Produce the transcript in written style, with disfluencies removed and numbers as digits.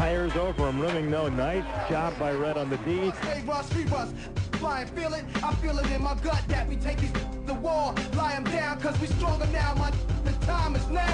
Tires over him, rimming no. Nice job by Red on the D. Flying, feel it, I feel it in my gut that we take these the wall, lie them down, cause we stronger now, the time is now.